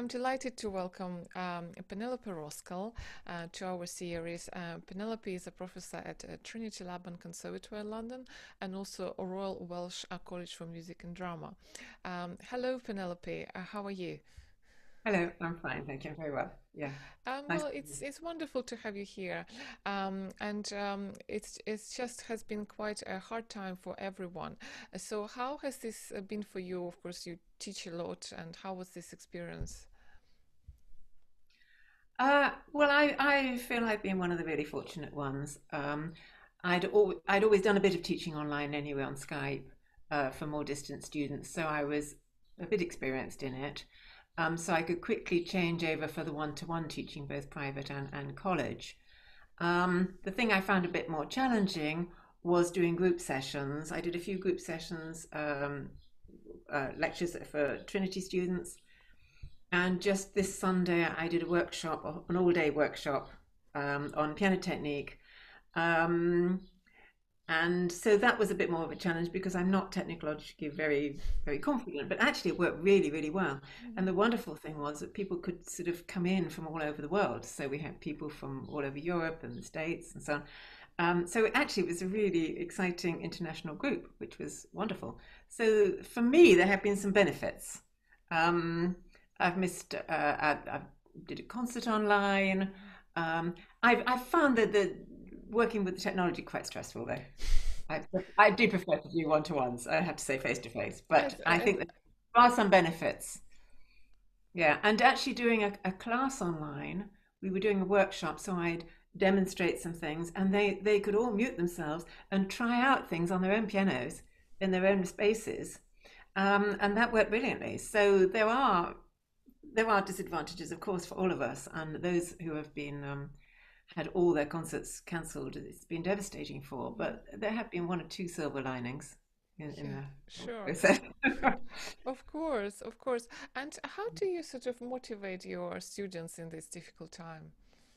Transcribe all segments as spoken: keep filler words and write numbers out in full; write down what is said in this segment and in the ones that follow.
I'm delighted to welcome um, Penelope Roskell uh, to our series. Uh, Penelope is a professor at uh, Trinity Laban Conservatoire in London and also a Royal Welsh uh, College for Music and Drama. Um, hello, Penelope. Uh, how are you? Hello, I'm fine, thank you. I'm very well. Yeah, Um, nice. well, it's it's wonderful to have you here, um, and um, it's it's just has been quite a hard time for everyone. Uh, So, how has this uh, been for you? Of course, you teach a lot, and how was this experience? Uh, well, I, I feel I've been one of the really fortunate ones. Um, I'd al I'd always done a bit of teaching online anyway on Skype uh, for more distant students, so I was a bit experienced in it. Um, so I could quickly change over for the one-to-one teaching, both private and, and college. Um, the thing I found a bit more challenging was doing group sessions. I did a few group sessions, um, uh, lectures for Trinity students. And just this Sunday, I did a workshop, an all day workshop um, on piano technique. Um, and so that was a bit more of a challenge because I'm not technologically very, very confident, but actually it worked really, really well. And the wonderful thing was that people could sort of come in from all over the world. So we had people from all over Europe and the States and so on. Um, so actually, it was a really exciting international group, which was wonderful. So for me, there have been some benefits. Um, I've missed. Uh, I, I did a concert online. Um, I've I've found that the working with the technology quite stressful though. I I do prefer to do one to ones. I have to say face to face, Yes, but I I, think that there are some benefits. Yeah, and actually doing a, a class online, we were doing a workshop, so I'd demonstrate some things, and they they could all mute themselves and try out things on their own pianos in their own spaces, um, and that worked brilliantly. So there are there are disadvantages, of course, for all of us, and those who have been um, had all their concerts cancelled, it's been devastating for. But there have been one or two silver linings in, in yeah, the whole sure. process. Of course, of course. And how do you sort of motivate your students in this difficult time?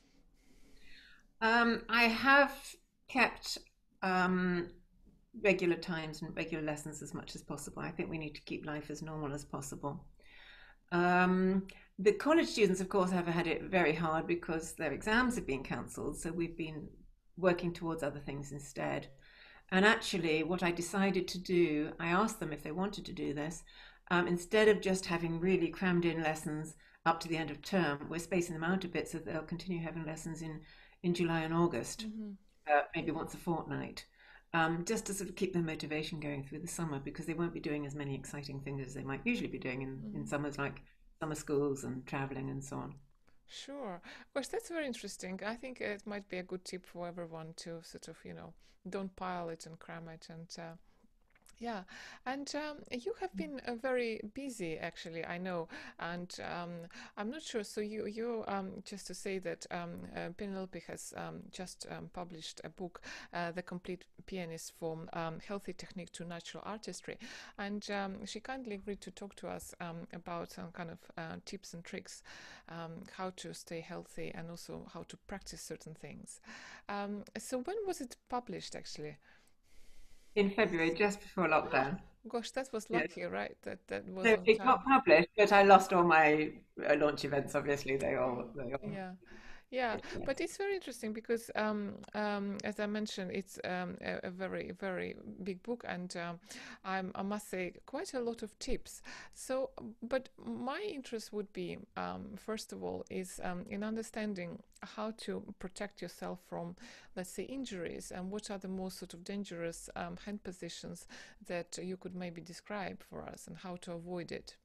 um, I have kept um, regular times and regular lessons as much as possible. I think we need to keep life as normal as possible. Um, the college students, of course, have had it very hard because their exams have been cancelled. So we've been working towards other things instead. And actually, what I decided to do, I asked them if they wanted to do this. Um, instead of just having really crammed in lessons up to the end of term, we're spacing them out a bit so that they'll continue having lessons in, in July and August, Hmm. uh, maybe once a fortnight, um, just to sort of keep their motivation going through the summer because they won't be doing as many exciting things as they might usually be doing in, in Hmm. summers like summer schools and traveling and so on. Sure. Of course, that's very interesting. I think it might be a good tip for everyone to sort of, you know, don't pile it and cram it and uh, yeah, and um, you have been uh, very busy, actually. I know, and um, I'm not sure. So you, you, um, just to say that um, uh, Penelope has um, just um, published a book, uh, "The Complete Pianist from um, Healthy Technique to Natural Artistry," and um, she kindly agreed to talk to us um, about some kind of uh, tips and tricks, um, how to stay healthy, and also how to practice certain things. Um, so when was it published, actually? In February, just before Ah, lockdown. gosh, that was Yes. lucky, right? That that was So on it got time. published, but I lost all my uh, launch events. Obviously, they all, they all. Yeah, yeah, Yeah. but it's very interesting because, um, um, as I mentioned, it's um, a, a very, very big book, and um, I'm, I must say, quite a lot of tips. So, but my interest would be, um, first of all, is um, in understanding how to protect yourself from, let's say, injuries, and what are the most sort of dangerous um, hand positions that you could maybe describe for us, and how to avoid it.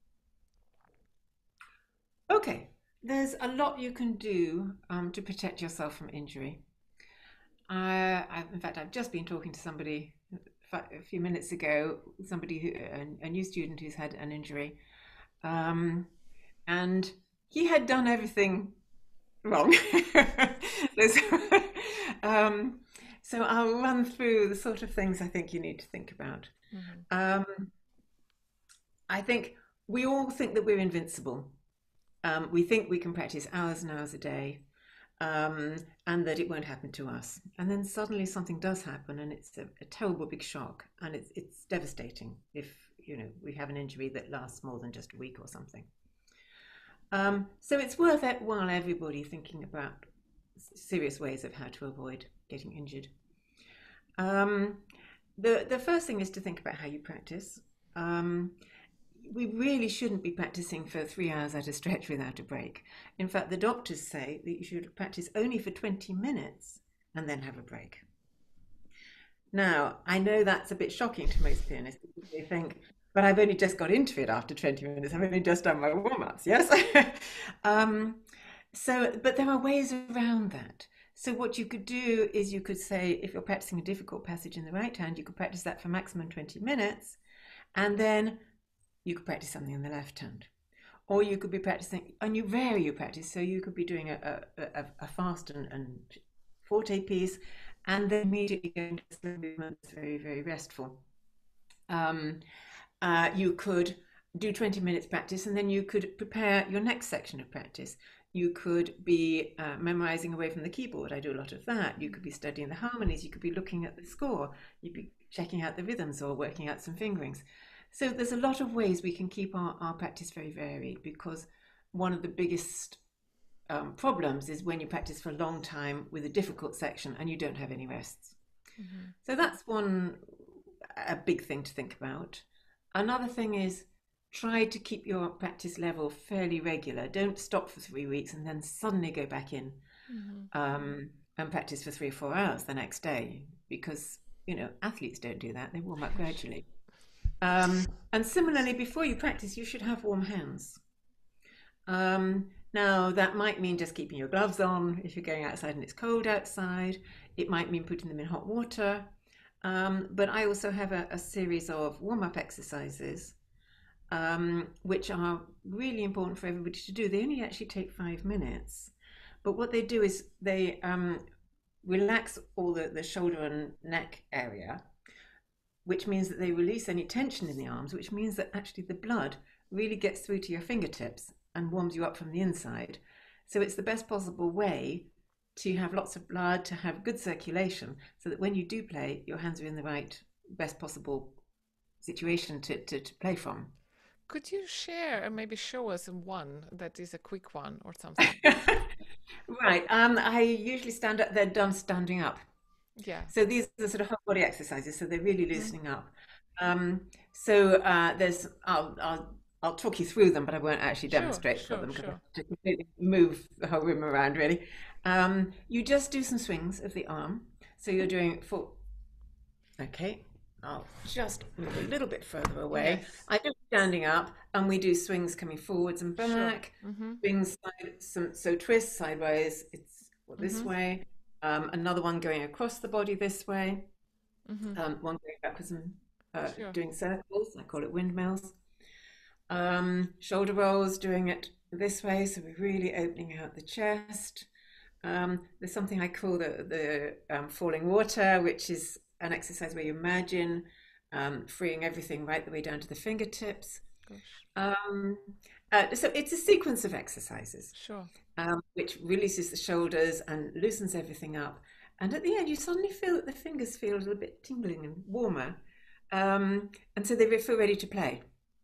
Okay, there's a lot you can do um, to protect yourself from injury. I, I, in fact, I've just been talking to somebody a few minutes ago, somebody who, a, a new student who's had an injury, um, and he had done everything wrong. so, um, so I'll run through the sort of things I think you need to think about. Hmm. Um, I think we all think that we're invincible. Um, we think we can practice hours and hours a day, um, and that it won't happen to us. And then suddenly something does happen, and it's a, a terrible big shock, and it's it's devastating if you know we have an injury that lasts more than just a week or something. Um, so it's worth it while everybody thinking about serious ways of how to avoid getting injured. Um, the the first thing is to think about how you practice. Um, we really shouldn't be practicing for three hours at a stretch without a break. In fact, the doctors say that you should practice only for twenty minutes and then have a break. Now, I know that's a bit shocking to most pianists because they think, but I've only just got into it after twenty minutes. I've only just done my warm-ups, yes? um, so, but there are ways around that. So what you could do is you could say, if you're practicing a difficult passage in the right hand, you could practice that for maximum twenty minutes, and then you could practice something in the left hand. Or you could be practicing, and you vary your practice. So you could be doing a, a, a fast and, and forte piece, and then immediately go into slow movements, very, very restful. Um, uh, you could do twenty minutes practice, and then you could prepare your next section of practice. You could be uh, memorizing away from the keyboard. I do a lot of that. You could be studying the harmonies. You could be looking at the score. You'd be checking out the rhythms or working out some fingerings. So there's a lot of ways we can keep our, our practice very varied, because one of the biggest um, problems is when you practice for a long time with a difficult section and you don't have any rests. Mm-hmm. So that's one a big thing to think about. Another thing is try to keep your practice level fairly regular. Don't stop for three weeks and then suddenly go back in mm-hmm. um, and practice for three or four hours the next day, because, you know, athletes don't do that. They warm up gradually. Um, and similarly, before you practice, you should have warm hands. Um, now, that might mean just keeping your gloves on if you're going outside and it's cold outside. It might mean putting them in hot water. Um, but I also have a, a series of warm-up exercises, um, which are really important for everybody to do. They only actually take five minutes. But what they do is they um, relax all the, the shoulder and neck area, which means that they release any tension in the arms, which means that actually the blood really gets through to your fingertips and warms you up from the inside. So it's the best possible way to have lots of blood, to have good circulation, so that when you do play, your hands are in the right, best possible situation to, to, to play from. Could you share and maybe show us one that is a quick one or something? Right. Um, I usually stand up, they're done standing up. Yeah. So these are sort of whole body exercises, so they're really loosening mm-hmm. up. Um, so uh, there's, I'll, I'll, I'll talk you through them, but I won't actually demonstrate sure, for them because sure. I have to completely move the whole room around, really. Um, you just do some swings of the arm. So you're doing four. Okay, I'll just move a little bit further away. Yes. I do standing up, and we do swings coming forwards and back. Sure. Mm-hmm. Swings, side, some, so twist sideways. It's this mm-hmm. way. Um, another one going across the body this way. Mm-hmm. Um, one going backwards and uh, sure. doing circles. I call it windmills. Um, shoulder rolls, doing it this way, so we're really opening out the chest. Um, there's something I call the, the um, falling water, which is an exercise where you imagine um, freeing everything right the way down to the fingertips. Um, uh, so it's a sequence of exercises, sure, um, which releases the shoulders and loosens everything up. And at the end, you suddenly feel that the fingers feel a little bit tingling and warmer, um, and so they feel ready to play.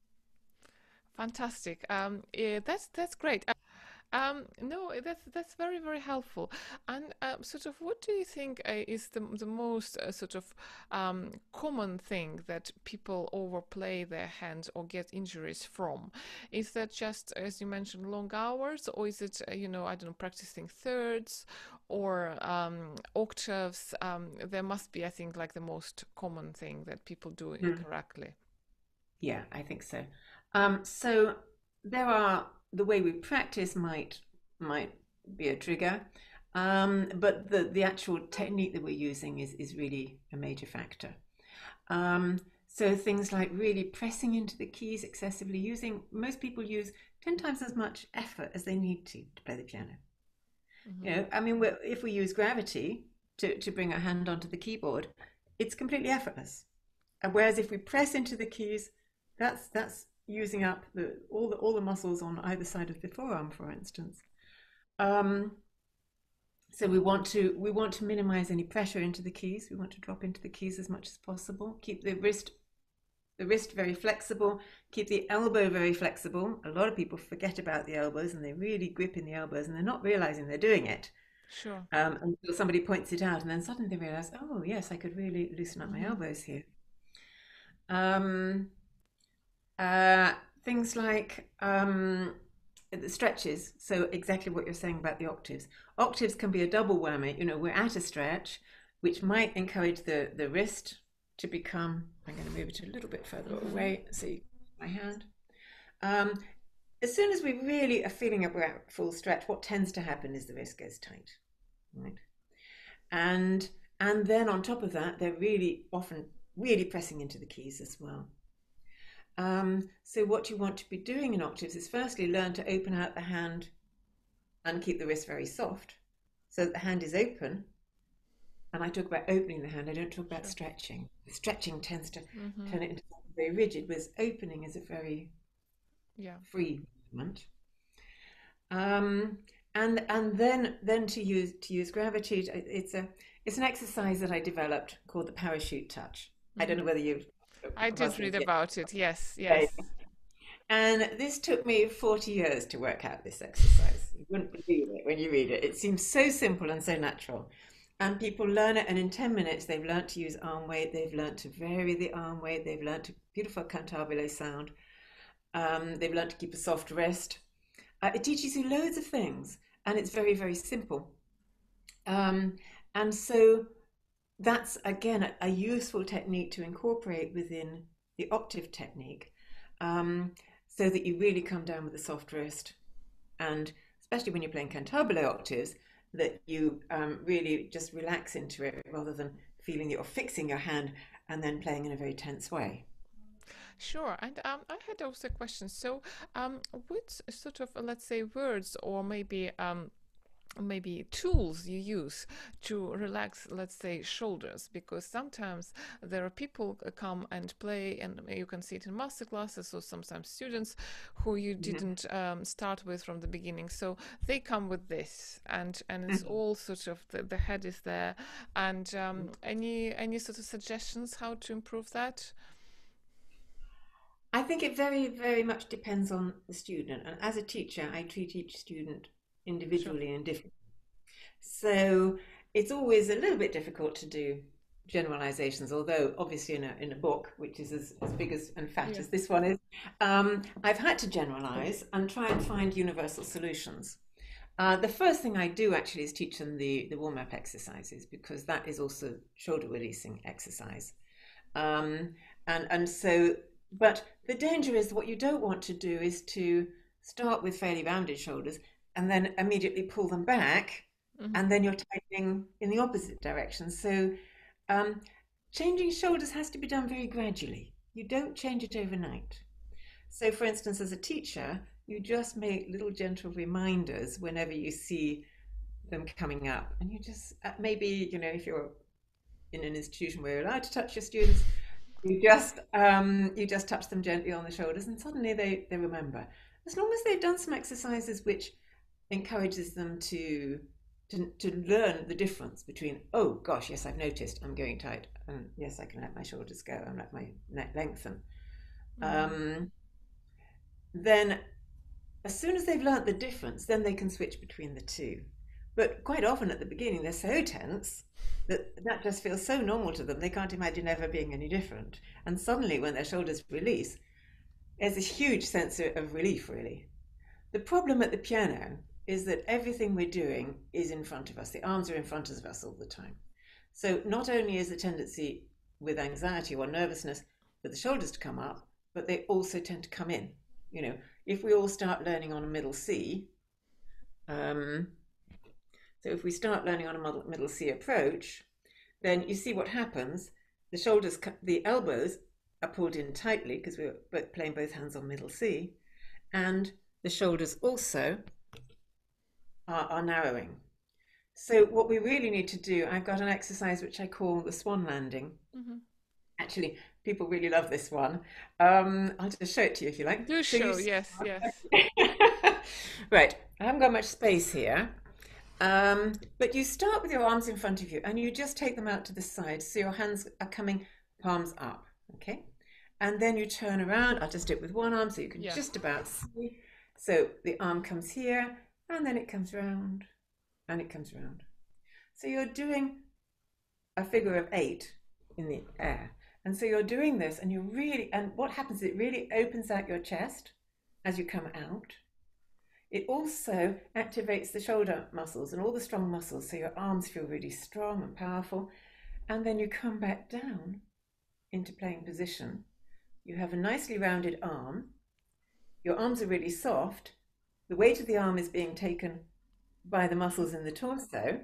Fantastic. Um, yeah, that's that's great. Um, no, that's that's very very helpful. And uh, sort of, what do you think uh, is the the most uh, sort of um, common thing that people overplay their hands or get injuries from? Is that just, as you mentioned, long hours, or is it uh, you know I don't know practicing thirds or um, octaves? Um, there must be, I think, like the most common thing that people do mm. incorrectly. Yeah, I think so. Um, so there are, the way we practice might might be a trigger, um, but the, the actual technique that we're using is, is really a major factor. Um, so things like really pressing into the keys excessively, using, most people use ten times as much effort as they need to to play the piano. Mm-hmm. You know, I mean, we're, if we use gravity to, to bring our hand onto the keyboard, it's completely effortless. And whereas if we press into the keys, that's that's using up the, all the all the muscles on either side of the forearm, for instance. Um, so we want to we want to minimize any pressure into the keys. We want to drop into the keys as much as possible. Keep the wrist the wrist very flexible, keep the elbow very flexible. A lot of people forget about the elbows and they really grip in the elbows and they're not realizing they're doing it. Sure. Um, until somebody points it out, and then suddenly they realize, oh, yes, I could really loosen up my Mm-hmm. elbows here. Um, uh, Things like um, the stretches. So exactly what you're saying about the octaves. Octaves can be a double whammy. You know, we're at a stretch, which might encourage the, the wrist to become, I'm going to move it a little bit further Mm-hmm. away. See my hand. Um, as soon as we really are feeling that we're at full stretch, what tends to happen is the wrist goes tight, right? And and then on top of that, they're really often really pressing into the keys as well. Um, so what you want to be doing in octaves is firstly learn to open out the hand and keep the wrist very soft so that the hand is open. And I talk about opening the hand, I don't talk about Sure. stretching. Stretching tends to Mm-hmm. turn it into something very rigid, whereas opening is a very Yeah. free movement. Um, and and then then to use to use gravity, it's a it's an exercise that I developed called the parachute touch. I don't Mm-hmm. know whether you've I come across did this read yet. about it. Yes, Okay. yes. And this took me forty years to work out this exercise. You wouldn't believe it when you read it. It seems so simple and so natural. And people learn it, and in ten minutes, they've learned to use arm weight, they've learned to vary the arm weight, they've learned to beautiful cantabile sound, um, they've learned to keep a soft wrist. Uh, it teaches you loads of things, and it's very, very simple. Um, and so that's again a, a useful technique to incorporate within the octave technique, um, so that you really come down with a soft wrist, and especially when you're playing cantabile octaves, that you um, really just relax into it rather than feeling that you're fixing your hand and then playing in a very tense way. Sure. And um, I had also a question. So, um, what sort of, uh, let's say, words or maybe um, maybe tools you use to relax, let's say, shoulders? Because sometimes there are people uh, come and play, and you can see it in master classes, or sometimes students who you Mhm. didn't um, start with from the beginning. So they come with this, and and it's Mhm. all sort of the, the head is there. And um, any any sort of suggestions how to improve that? I think it very, very much depends on the student. And as a teacher, I treat each student Sure. individually and differently. So it's always a little bit difficult to do generalizations, although obviously in a, in a book, which is as, as big as and fat Yeah. as this one is, um, I've had to generalize and try and find universal solutions. Uh, the first thing I do actually is teach them the, the warm-up exercises, because that is also shoulder releasing exercise. Um, and, and so, but the danger is what you don't want to do is to start with fairly rounded shoulders and then immediately pull them back, Mm-hmm. and then you're tightening in the opposite direction. So um, changing shoulders has to be done very gradually. You don't change it overnight. So, for instance, as a teacher, you just make little gentle reminders whenever you see them coming up. And you just, uh, maybe, you know, if you're in an institution where you're allowed to touch your students, you just um, you just touch them gently on the shoulders, and suddenly they, they remember. As long as they've done some exercises which encourages them to, to to learn the difference between, oh gosh, yes, I've noticed I'm going tight, and yes, I can let my shoulders go and let my neck lengthen. Mm-hmm. Um, then as soon as they've learnt the difference, then they can switch between the two. But quite often at the beginning, they're so tense that that just feels so normal to them, they can't imagine ever being any different. And suddenly, when their shoulders release, there's a huge sense of relief, really. The problem at the piano is that everything we're doing is in front of us. The arms are in front of us all the time. So not only is the tendency with anxiety or nervousness for the shoulders to come up, but they also tend to come in. You know, if we all start learning on a middle C, um, so if we start learning on a middle C approach, then you see what happens. The shoulders, the elbows are pulled in tightly because we're playing both hands on middle C, and the shoulders also are, are narrowing. So what we really need to do, I've got an exercise which I call the swan landing. Mm-hmm. Actually, people really love this one. Um, I'll just show it to you if you like. Do So you show, yes, yes. right, I haven't got much space here. Um, but you start with your arms in front of you and you just take them out to the side so your hands are coming palms up, okay? and then you turn around. I'll just do it with one arm so you can Yeah. just about see. So the arm comes here, and then it comes round, and it comes round. So you're doing a figure of eight in the air. And so you're doing this, and you're really, and what happens is it really opens out your chest as you come out. It also activates the shoulder muscles and all the strong muscles, so your arms feel really strong and powerful. And then you come back down into playing position. You have a nicely rounded arm. Your arms are really soft. The weight of the arm is being taken by the muscles in the torso,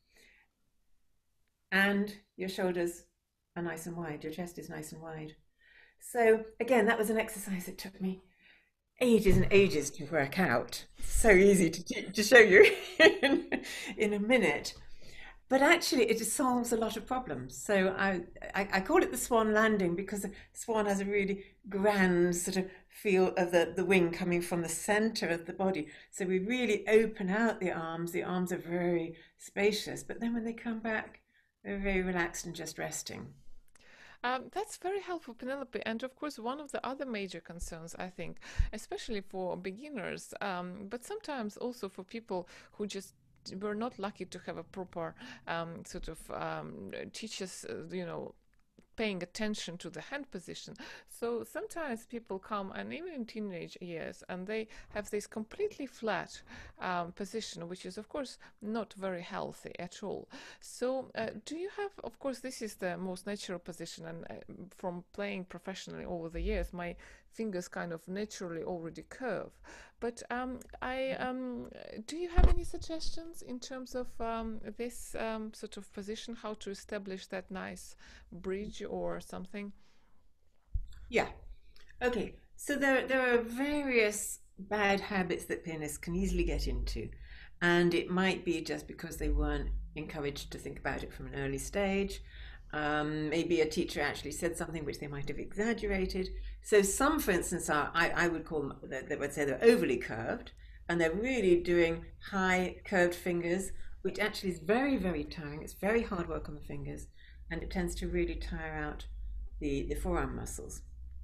and your shoulders are nice and wide. Your chest is nice and wide. So again, that was an exercise that took me ages and ages to work out. So easy to, to show you in, in a minute. But actually, it solves a lot of problems. So I, I, I call it the swan landing because the swan has a really grand sort of feel of the, the wing coming from the center of the body. So we really open out the arms. The arms are very spacious. But then when they come back, they're very relaxed and just resting. Um, that's very helpful, Penelope. And of course, one of the other major concerns, I think, especially for beginners, um, but sometimes also for people who just were not lucky to have a proper um, sort of um, teachers, uh, you know, paying attention to the hand position. So sometimes people come, and even in teenage years, and they have this completely flat um, position, which is of course not very healthy at all. So uh, do you have, of course this is the most natural position, and uh, from playing professionally over the years, my fingers kind of naturally already curve. But um, I um, do you have any suggestions in terms of um, this um, sort of position, how to establish that nice bridge or something? Yeah. Okay. So there, there are various bad habits that pianists can easily get into. And it might be just because they weren't encouraged to think about it from an early stage. Um, maybe a teacher actually said something which they might have exaggerated. So some, for instance, are I, I would call them, they would say they're overly curved, and they're really doing high curved fingers, which actually is very, very tiring. It's very hard work on the fingers, and it tends to really tire out the, the forearm muscles.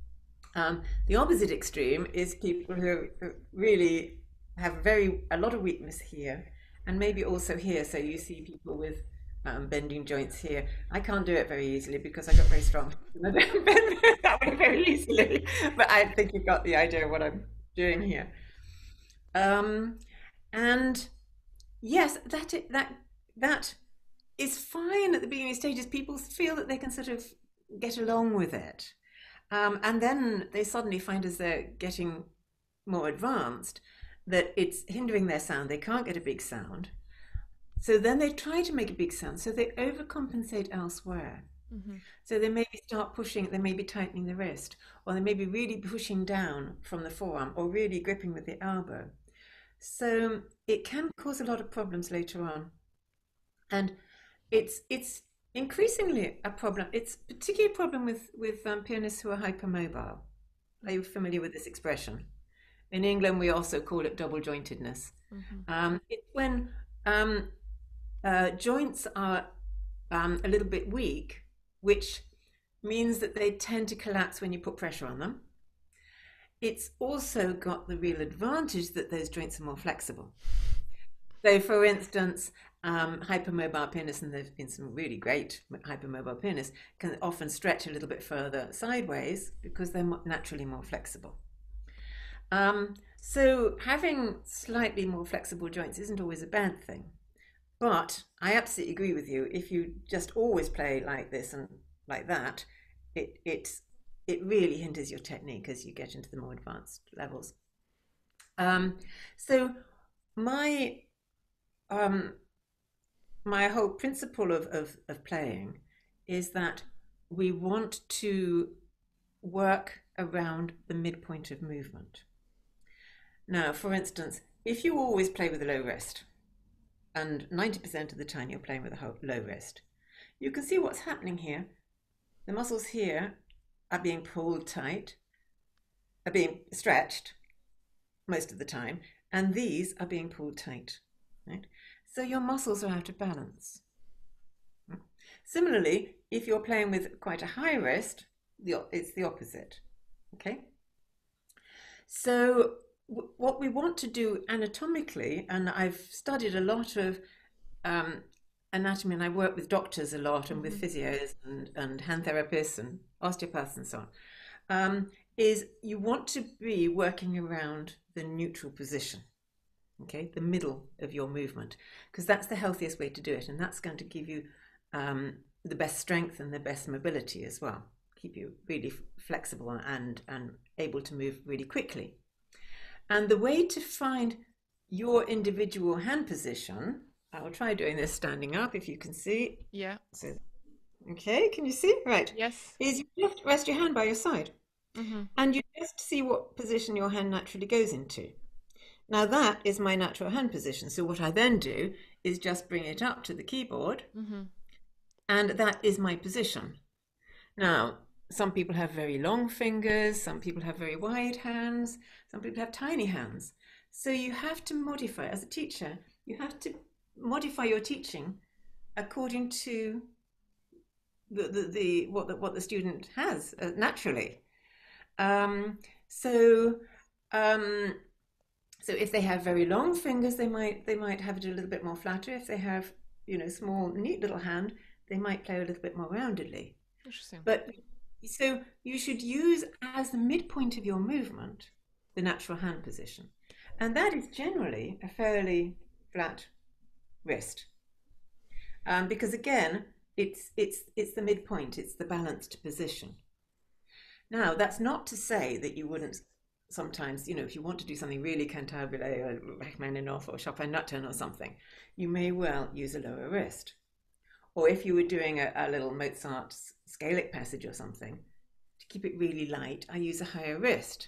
Um, the opposite extreme is people who really have very a lot of weakness here, and maybe also here. So you see people with um, bending joints here. I can't do it very easily because I got very strong. And I don't bend that way very easily. But I think you've got the idea of what I'm doing here. Um, and yes, that that that is fine at the beginning stages. People feel that they can sort of get along with it. Um, and then they suddenly find as they're getting more advanced that it's hindering their sound. They can't get a big sound. So then they try to make a big sound. So they overcompensate elsewhere. Mm-hmm. So they maybe start pushing, they may be tightening the wrist, or they may be really pushing down from the forearm, or really gripping with the elbow. So it can cause a lot of problems later on. And it's it's increasingly a problem. It's particularly a problem with with um, pianists who are hypermobile. Are you familiar with this expression? In England, we also call it double jointedness. Mm-hmm. Um, it's when um, uh, joints are um, a little bit weak, which means that they tend to collapse when you put pressure on them. It's also got the real advantage that those joints are more flexible. So, for instance, um, hypermobile pianists, and there have been some really great hypermobile pianists, can often stretch a little bit further sideways because they're naturally more flexible. Um, so having slightly more flexible joints isn't always a bad thing. But I absolutely agree with you. If you just always play like this and like that, it it it really hinders your technique as you get into the more advanced levels. Um, so my um, my whole principle of, of, of playing is that we want to work around the midpoint of movement. Now, for instance, if you always play with a low rest, and ninety percent of the time you're playing with a low rest, you can see what's happening here. The muscles here are being pulled tight, are being stretched most of the time, and these are being pulled tight. Right? So your muscles are out of balance. Similarly, if you're playing with quite a high rest, it's the opposite. Okay. So w- what we want to do anatomically, and I've studied a lot of um, anatomy, and I work with doctors a lot and with Mm-hmm. physios and, and hand therapists and osteopaths and so on, um, is you want to be working around the neutral position, okay, the middle of your movement, because that's the healthiest way to do it, and that's going to give you um, the best strength and the best mobility as well, keep you really flexible and and able to move really quickly. And the way to find your individual hand position, I will try doing this standing up if you can see. Yeah. So, okay, can you see? Right. Yes. Is you just rest your hand by your side Mm-hmm. and you just see what position your hand naturally goes into. Now that is my natural hand position. So what I then do is just bring it up to the keyboard, Mm-hmm. and that is my position. Now, some people have very long fingers, some people have very wide hands, some people have tiny hands. So you have to modify, as a teacher, you have to modify your teaching according to the, the, the what the what the student has uh, naturally. Um, so um, so if they have very long fingers, they might they might have it a little bit more flatter. If they have, you know, small, neat little hand, they might play a little bit more roundedly. Interesting. But so you should use as the midpoint of your movement the natural hand position. And that is generally a fairly flat wrist. Um, because again, it's it's it's the midpoint, it's the balanced position. Now, that's not to say that you wouldn't sometimes, you know, if you want to do something really cantabile or Rachmaninoff or Chopin nocturne or something, you may well use a lower wrist. Or if you were doing a, a little Mozart scalic passage or something, to keep it really light, I use a higher wrist.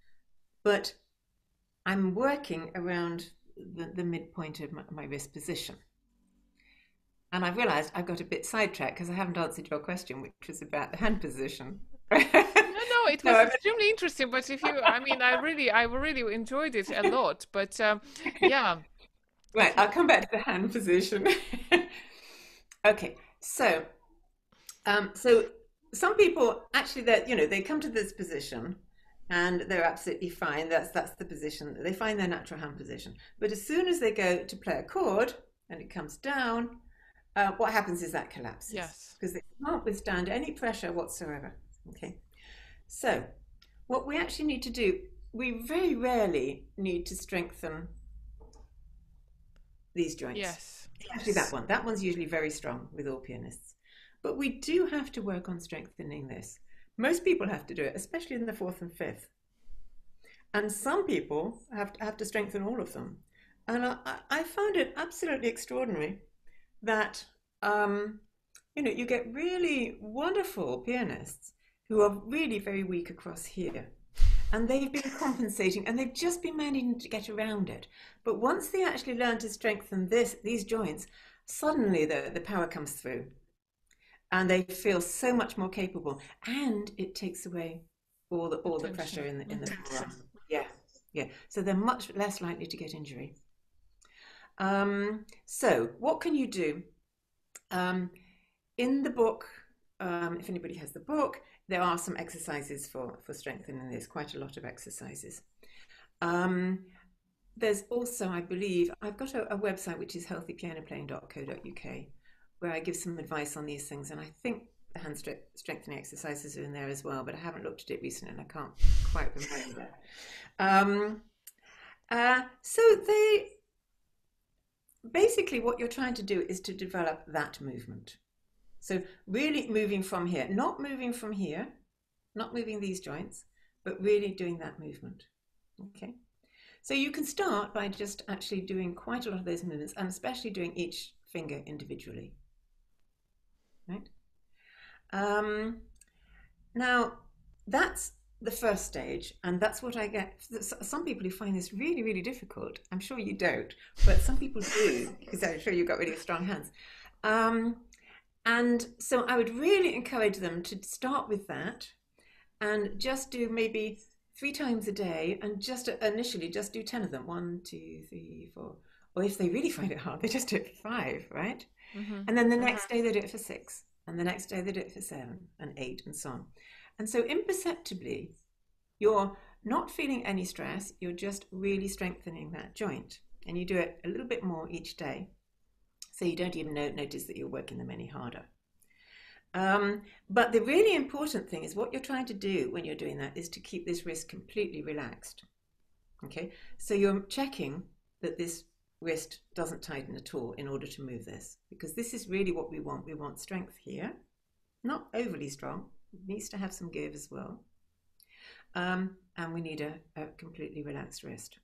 But I'm working around the, the midpoint of my, my wrist position. And I've realized I've got a bit sidetracked because I haven't answered your question, which was about the hand position. No, no, it No, was I'm extremely interesting. But if you, I mean, I really, I really enjoyed it a lot. But um, yeah, right. if you, I'll come back to the hand position. Okay, so um, so some people actually that you know they come to this position and they're absolutely fine. That's that's the position. They find their natural hand position. But as soon as they go to play a chord and it comes down, uh, what happens is that collapses yes, because they can't withstand any pressure whatsoever. Okay, so what we actually need to do, we very rarely need to strengthen these joints. yes, Especially that one. That one's usually very strong with all pianists. But we do have to work on strengthening this. Most people have to do it, especially in the fourth and fifth. And some people have to, have to strengthen all of them. And I, I found it absolutely extraordinary that, um, you know, you get really wonderful pianists who are really very weak across here. And they've been compensating and they've just been managing to get around it. But once they actually learn to strengthen this, these joints, suddenly the, the power comes through and they feel so much more capable. And it takes away all the all the pressure attention. in the in the Mm-hmm. forearm. Yeah, yeah. So they're much less likely to get injury. Um, so what can you do? Um, in the book, um, if anybody has the book, there are some exercises for, for strengthening this, quite a lot of exercises. Um, there's also, I believe, I've got a, a website which is healthy piano playing dot co dot uk where I give some advice on these things, and I think the hand strengthening exercises are in there as well, but I haven't looked at it recently and I can't quite remember. Um, uh, so they basically what you're trying to do is to develop that movement. So really moving from here, not moving from here, not moving these joints, but really doing that movement. Okay. So you can start by just actually doing quite a lot of those movements and especially doing each finger individually. Right? Um, now, that's the first stage, and that's what I get. Some people who find this really, really difficult, I'm sure you don't, but some people do, because I'm sure you've got really strong hands. Um, And so I would really encourage them to start with that and just do maybe three times a day and just initially just do ten of them. One, two, three, four. Or if they really find it hard, they just do it for five, right? Mm-hmm. And then the next day they do it for six. And the next day they do it for seven and eight and so on. And so imperceptibly, You're not feeling any stress, you're just really strengthening that joint. And you do it a little bit more each day. So you don't even know, notice that you're working them any harder. Um, but the really important thing is what you're trying to do when you're doing that is to keep this wrist completely relaxed. Okay, so you're checking that this wrist doesn't tighten at all in order to move this, because this is really what we want. We want strength here, not overly strong. It needs to have some give as well. Um, and we need a, a completely relaxed wrist.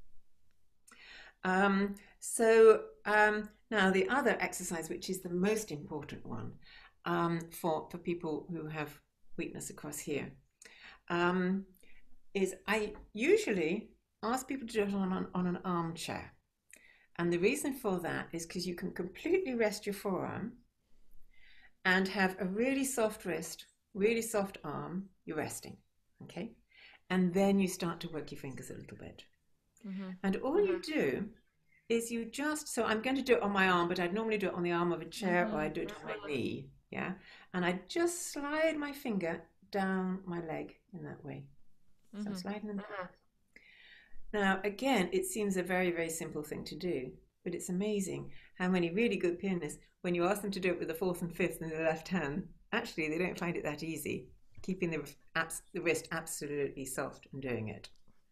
Um, so um, now the other exercise, which is the most important one um, for, for people who have weakness across here, um, is I usually ask people to do it on an, on an armchair. And the reason for that is because you can completely rest your forearm and have a really soft wrist, really soft arm, you're resting, okay? And then you start to work your fingers a little bit. Mm-hmm. And all mm-hmm. you do is you just, so I'm going to do it on my arm, but I'd normally do it on the arm of a chair mm-hmm. or I'd do it on my knee, yeah? And I just slide my finger down my leg in that way. So mm-hmm. I'm sliding them down. Now, again, it seems a very, very simple thing to do, but it's amazing how many really good pianists, when you ask them to do it with the fourth and fifth in the left hand, actually they don't find it that easy, keeping the, the wrist absolutely soft and doing it.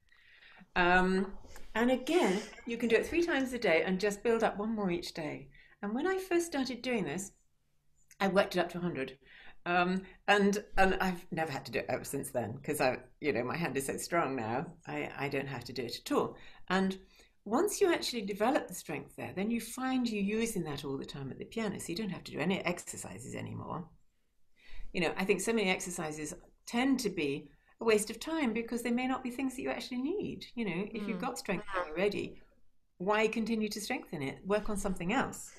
Um, and again, you can do it three times a day and just build up one more each day. And when I first started doing this, I worked it up to one hundred. Um, and and I've never had to do it ever since then, because I, you know, my hand is so strong now, I, I don't have to do it at all. And once you actually develop the strength there, then you find you using that all the time at the piano, so you don't have to do any exercises anymore. You know, I think so many exercises tend to be a waste of time because they may not be things that you actually need. You know, if mm. you've got strength already, why continue to strengthen it? Work on something else.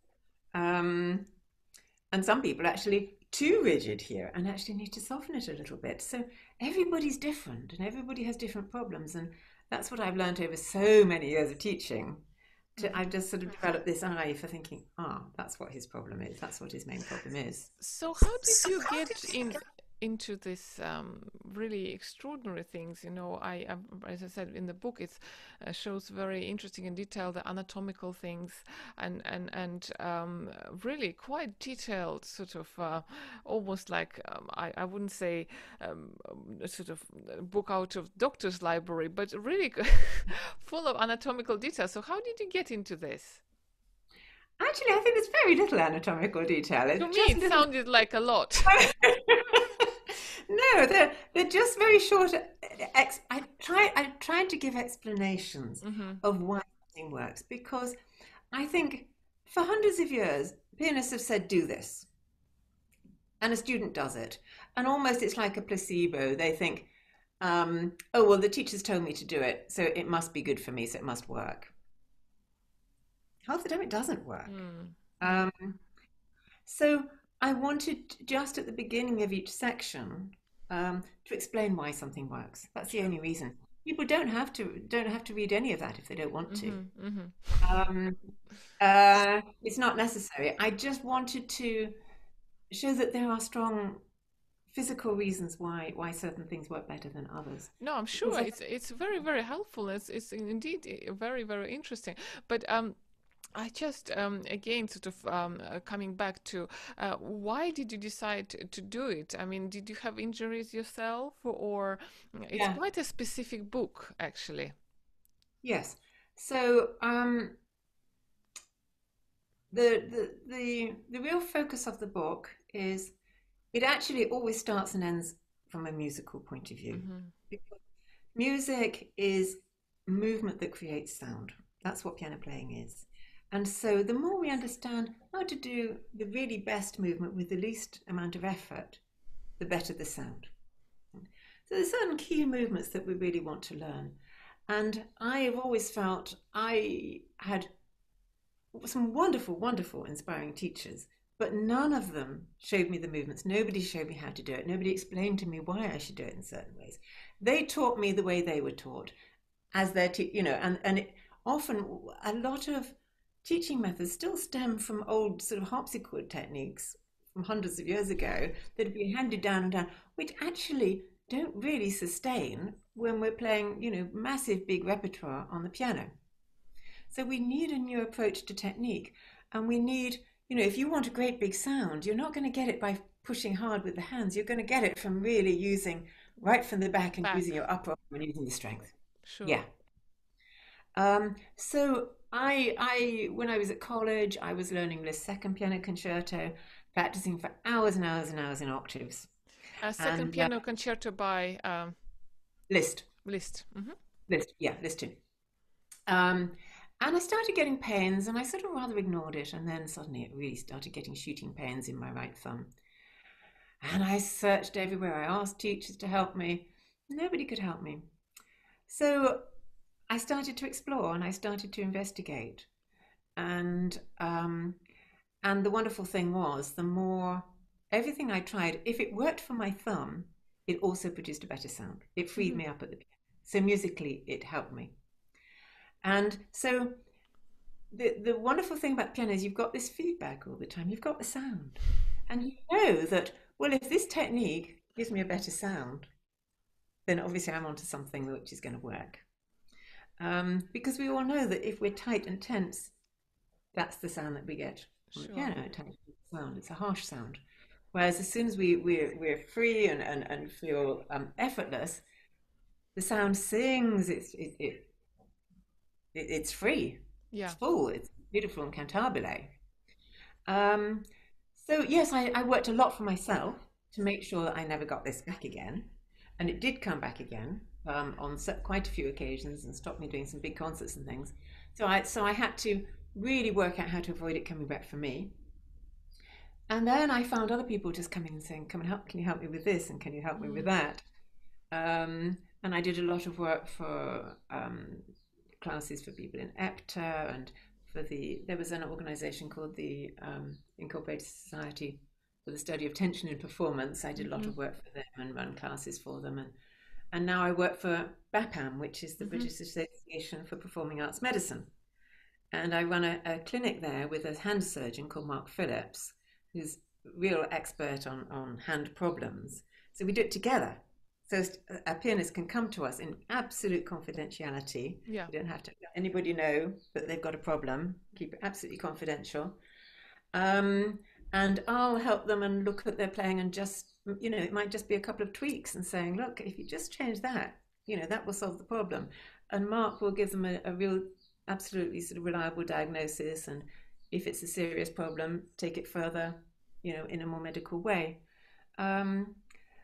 Um, and some people actually too rigid here and actually need to soften it a little bit. So everybody's different and everybody has different problems, and that's what I've learned over so many years of teaching. To, I've just sort of developed this eye for thinking, ah, that's what his problem is, that's what his main problem is. So how did you get in into this um, really extraordinary things? You know, I, I as I said in the book, it uh, shows very interesting and detailed the anatomical things, and and and um, really quite detailed, sort of uh, almost like um, I I wouldn't say um, sort of book out of doctor's library, but really full of anatomical details. So how did you get into this? Actually, I think there's very little anatomical detail. It's to me, it little... sounded like a lot. No, they're they're just very short. Ex I try I tried to give explanations mm-hmm. of why something works, because I think for hundreds of years pianists have said do this, and a student does it, and almost it's like a placebo. They think, um, oh well, the teacher's told me to do it, so it must be good for me, so it must work. Half the time it doesn't work. Mm. Um, so I wanted just at the beginning of each section um, to explain why something works. That's the only reason. People don't have to don't have to read any of that if they don't want to. Mm-hmm, mm-hmm. Um, uh, it's not necessary. I just wanted to show that there are strong physical reasons why why certain things work better than others. No, I'm sure it's it's very very helpful. It's it's indeed very very interesting. But um. I just, um, again, sort of um, uh, coming back to uh, why did you decide to do it? I mean, did you have injuries yourself, or it's yeah. quite a specific book, actually? Yes. So um, the, the the the real focus of the book is it actually always starts and ends from a musical point of view. Mm-hmm. Because music is movement that creates sound. That's what piano playing is. And so the more we understand how to do the really best movement with the least amount of effort, the better the sound. So there's certain key movements that we really want to learn. And I have always felt I had some wonderful, wonderful, inspiring teachers, but none of them showed me the movements. Nobody showed me how to do it. Nobody explained to me why I should do it in certain ways. They taught me the way they were taught as their, te you know, and, and it, often a lot of teaching methods still stem from old sort of harpsichord techniques from hundreds of years ago that have been handed down and down, which actually don't really sustain when we're playing, you know, massive big repertoire on the piano. So we need a new approach to technique. And we need, you know, if you want a great big sound, you're not going to get it by pushing hard with the hands. You're going to get it from really using right from the back and Back. using your upper arm and using the strength. Sure. Yeah. Um, so I, I, when I was at college, I was learning Liszt's second piano concerto, practicing for hours and hours and hours in octaves. A second And uh, piano concerto by um, Liszt, Liszt. Hmm. Liszt, yeah, Liszt too. Um, and I started getting pains, and I sort of rather ignored it. And then suddenly it really started getting shooting pains in my right thumb. And I searched everywhere. I asked teachers to help me. Nobody could help me. So I started to explore and I started to investigate. And um, and the wonderful thing was, the more everything I tried, if it worked for my thumb, it also produced a better sound. It freed Hmm. me up at the piano. So musically, it helped me. And so the the wonderful thing about piano is you've got this feedback all the time. You've got the sound, and you know that, well, if this technique gives me a better sound, then obviously I'm onto something which is going to work. Um, because we all know that if we're tight and tense, that's the sound that we get on the Sure. piano. A tight sound. It's a harsh sound. Whereas as soon as we we're, we're free and and, and feel um, effortless, the sound sings. It's it, it, it it's free. It's Yeah. full. It's beautiful and cantabile. Um, so yes, I, I worked a lot for myself to make sure that I never got this back again, and it did come back again um, on quite a few occasions and stopped me doing some big concerts and things. So I so I had to really work out how to avoid it coming back for me. And then I found other people just coming and saying, "Come and help! Can you help me with this? And can you help me with Mm. that?" Um, and I did a lot of work for um, classes for people in E P T A, and for the there was an organization called the um, Incorporated Society for the Study of Tension in Performance. I did a lot Hmm. of work for them and run classes for them, and and now I work for BAPAM, which is the Hmm. British Association for Performing Arts Medicine, and I run a, a clinic there with a hand surgeon called Mark Phillips, who's a real expert on on hand problems. So we do it together. So a pianist can come to us in absolute confidentiality. Yeah. You don't have to let anybody know that they've got a problem. Keep it absolutely confidential. Um, and I'll help them and look at their playing and just, you know, it might just be a couple of tweaks and saying, look, if you just change that, you know, that will solve the problem. And Mark will give them a, a real, absolutely sort of reliable diagnosis. And if it's a serious problem, take it further, you know, in a more medical way. Um,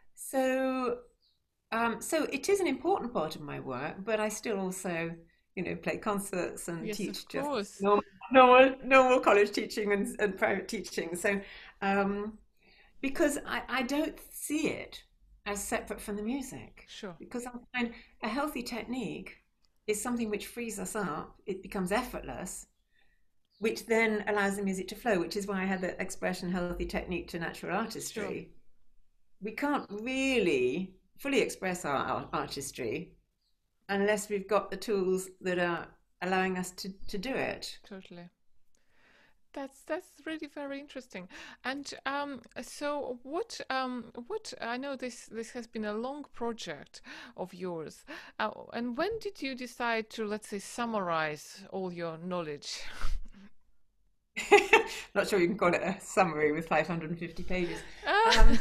so um, so it is an important part of my work, but I still also, you know, play concerts and Yes, of teach just course. normal, normal, normal college teaching and, and private teaching. So, um, because I, I don't see it as separate from the music, Sure. because I find a healthy technique is something which frees us up. It becomes effortless, which then allows the music to flow, which is why I had the expression healthy technique to natural Sure. artistry. We can't really fully express our, our artistry unless we've got the tools that are allowing us to, to do it. Totally. That's that's really very interesting. And um, so what um, what I know this this has been a long project of yours. Uh, and when did you decide to, let's say, summarize all your knowledge? Not sure you can call it a summary with five hundred fifty pages. Ah. Um,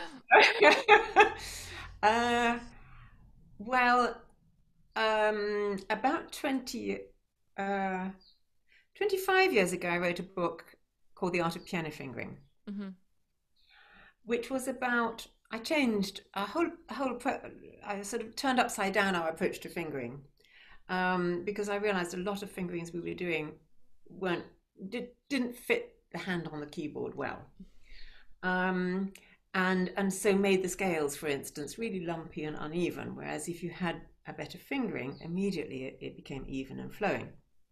uh, well, um, about twenty, uh, twenty-five years ago, I wrote a book called The Art of Piano Fingering, Hmm. which was about, I changed a whole, a whole, I sort of turned upside down our approach to fingering, um, because I realized a lot of fingerings we were doing weren't, did, didn't fit the hand on the keyboard well. Um, and, and so made the scales, for instance, really lumpy and uneven, whereas if you had a better fingering, immediately it, it became even and flowing.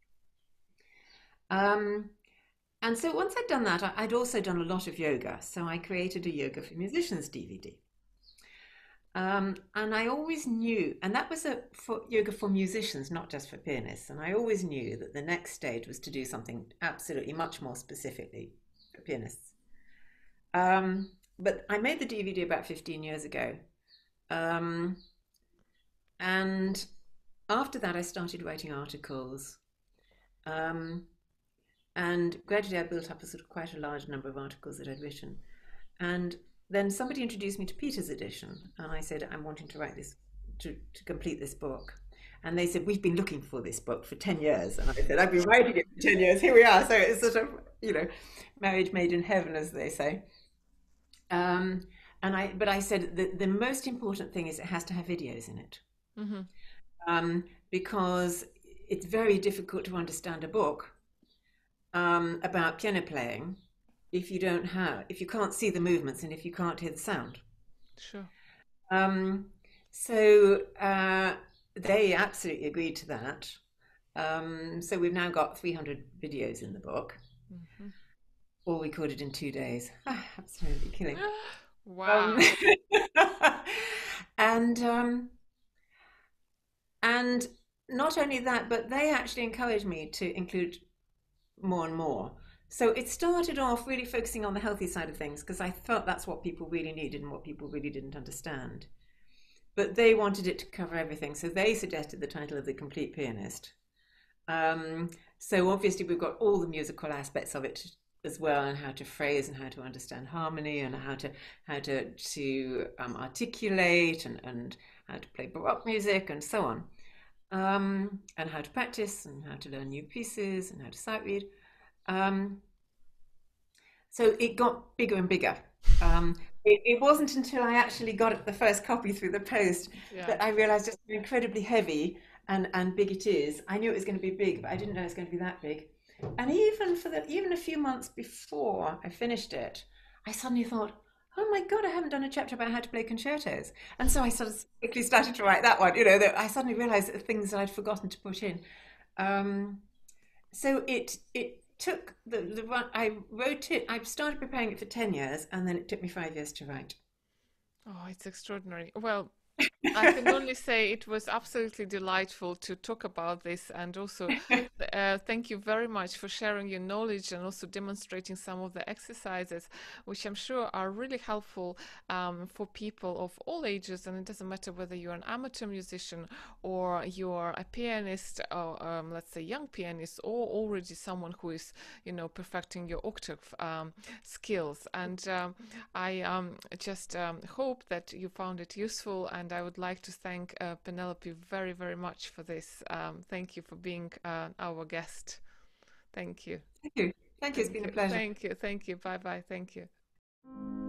Um, and so once I'd done that, I- I'd also done a lot of yoga. So I created a Yoga for Musicians D V D. Um, and I always knew, and that was a for yoga for musicians, not just for pianists. And I always knew that the next stage was to do something absolutely much more specifically for pianists. Um, but I made the D V D about fifteen years ago, Um, and after that, I started writing articles. Um, and gradually, I built up a sort of quite a large number of articles that I'd written. And then somebody introduced me to Peter's edition, and I said, I'm wanting to write this, to, to complete this book. And they said, we've been looking for this book for ten years. And I said, I've been writing it for ten years. Here we are. So it's sort of, you know, marriage made in heaven, as they say. Um, and I, but I said that the most important thing is it has to have videos in it, Mm-hmm. um, because it's very difficult to understand a book um, about piano playing if you don't have, if you can't see the movements and if you can't hear the sound. Sure. Um, so uh, they absolutely agreed to that. Um, so we've now got three hundred videos in the book, Mm-hmm. all recorded in two days. Ah, absolutely killing. Um, Wow. and um, and not only that, but they actually encouraged me to include more and more. So it started off really focusing on the healthy side of things because I felt that's what people really needed and what people really didn't understand. But they wanted it to cover everything, so they suggested the title of The Complete Pianist. Um, so obviously we've got all the musical aspects of it as well, and how to phrase and how to understand harmony and how to how to to um, articulate and and how to play baroque music and so on, um, and how to practice and how to learn new pieces and how to sight read. Um, so it got bigger and bigger. Um, it, it wasn't until I actually got the first copy through the post Yeah. that I realized just how incredibly heavy and, and big it is. I knew it was going to be big, but I didn't know it was going to be that big. And even for the even a few months before I finished it, I suddenly thought, oh my God, I haven't done a chapter about how to play concertos. And so I sort of quickly started to write that one. You know, that I suddenly realized that things that I'd forgotten to put in. Um, so it it took the the one I wrote it. I started preparing it for ten years, and then it took me five years to write. Oh, it's extraordinary. Well, I can only say it was absolutely delightful to talk about this, and also uh, thank you very much for sharing your knowledge and also demonstrating some of the exercises, which I'm sure are really helpful um, for people of all ages. And it doesn't matter whether you're an amateur musician or you're a pianist, or um, let's say young pianist, or already someone who is, you know, perfecting your octave um, skills. And um, I um, just um, hope that you found it useful, and I would like to thank uh, Penelope very, very much for this. Um, thank you for being uh, our guest. Thank you. Thank you. Thank you. It's Thank been a you. pleasure. Thank you. Thank you. Bye bye. Thank you.